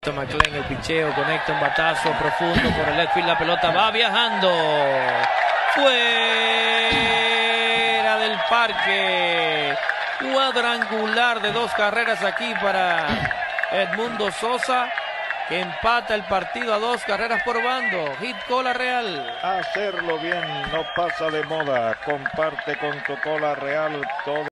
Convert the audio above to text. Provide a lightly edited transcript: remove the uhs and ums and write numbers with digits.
McLean, el picheo, conecta un batazo profundo por el left field, la pelota va viajando fuera del parque. Cuadrangular de 2 carreras aquí para Edmundo Sosa, que empata el partido a 2 carreras por bando. Hit Cola Real. Hacerlo bien no pasa de moda. Comparte con tu Cola Real todo.